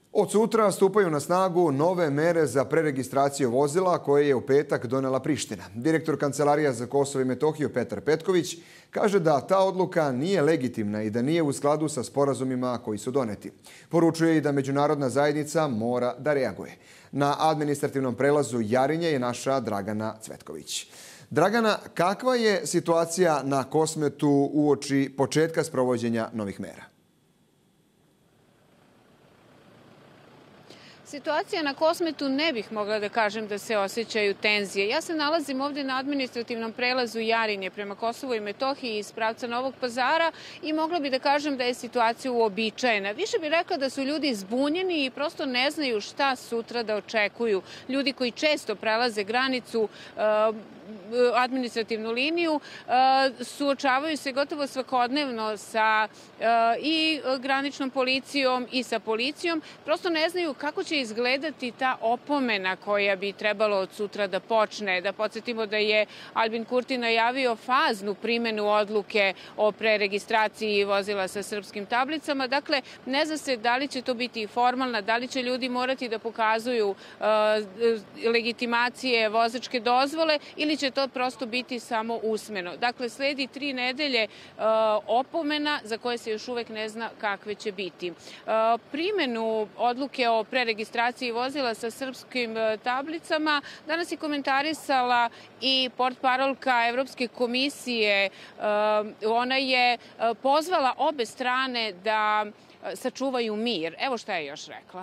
Od sutra stupaju na snagu nove mere za preregistraciju vozila koje je u petak donela Priština. Direktor Kancelarija za Kosovo i Metohiju Petar Petković kaže da ta odluka nije legitimna i da nije u skladu sa sporazumima koji su doneti. Poručuje i da međunarodna zajednica mora da reaguje. Na administrativnom prelazu Jarinje je naša Dragana Cvetković. Dragana, kakva je situacija na Kosmetu uoči početka sprovođenja novih mera? Situacija na Kosmetu ne bih mogla da kažem da se osjećaju tenzije. Ja se nalazim ovdje na administrativnom prelazu Jarinje prema Kosovu i Metohiji iz pravca Novog Pazara i mogla bih da kažem da je situacija uobičajena. Više bih rekla da su ljudi zbunjeni i prosto ne znaju šta sutra da očekuju. Ljudi koji često prelaze granicu, administrativnu liniju, suočavaju se gotovo svakodnevno sa i graničnom policijom i sa policijom. Prosto ne znaju kako će izgledati ta opomena koja bi trebalo od sutra da počne. Da podsjetimo da je Albin Kurti najavio faznu primjenu odluke o preregistraciji vozila sa srpskim tablicama. Dakle, ne zna se da li će to biti formalna, da li će ljudi morati da pokazuju legitimacije vozačke dozvole ili će to prosto biti samo usmeno. Dakle, sledi 3 nedelje opomena za koje se još uvek ne zna kakve će biti. Primjenu odluke o preregistraciji vozila sa srpskim tablicama danas je komentarisala i portparolka Evropske komisije. Ona je pozvala obe strane da sačuvaju mir. Evo šta je još rekla.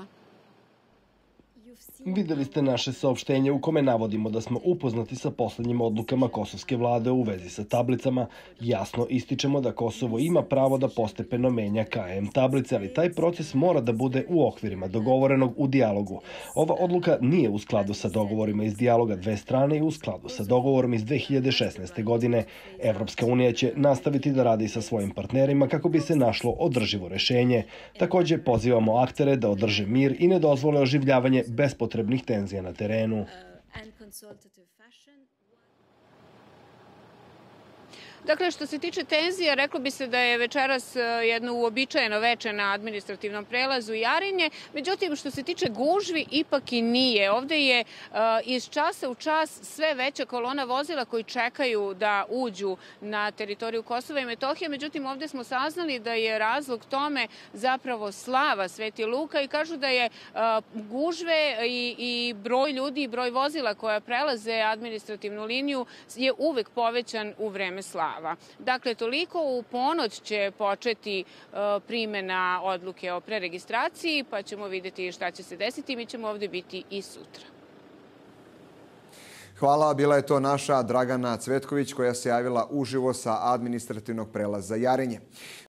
Videli ste naše saopštenje u kome navodimo da smo upoznati sa poslednjim odlukama kosovske vlade u vezi sa tablicama. Jasno ističemo da Kosovo ima pravo da postepeno menja KM tablice, ali taj proces mora da bude u okvirima dogovorenog u dijalogu. Ova odluka nije u skladu sa dogovorima iz dijaloga dve strane i u skladu sa dogovorom iz 2016. godine. Evropska unija će nastaviti da radi sa svojim partnerima kako bi se našlo održivo rešenje. Također pozivamo aktere da održe mir i ne dozvole oživljavanje bespotrebnih tenzija na terenu. Dakle, što se tiče tenzija, reklo bi se da je večeras jedno uobičajeno veče na administrativnom prelazu Jarinje. Međutim, što se tiče gužvi, ipak i nije. Ovde je iz časa u čas sve veća kolona vozila koji čekaju da uđu na teritoriju Kosova i Metohije. Međutim, ovde smo saznali da je razlog tome zapravo slava Sveti Luka i kažu da je gužve i broj ljudi i broj vozila koja prelaze administrativnu liniju je uvek povećan u vreme slava. Dakle, toliko u ponoć će početi primjena odluke o preregistraciji, pa ćemo vidjeti šta će se desiti. Mi ćemo ovdje biti i sutra. Hvala, bila je to naša Dragana Cvetković koja se javila uživo sa administrativnog prelaza Jarinje.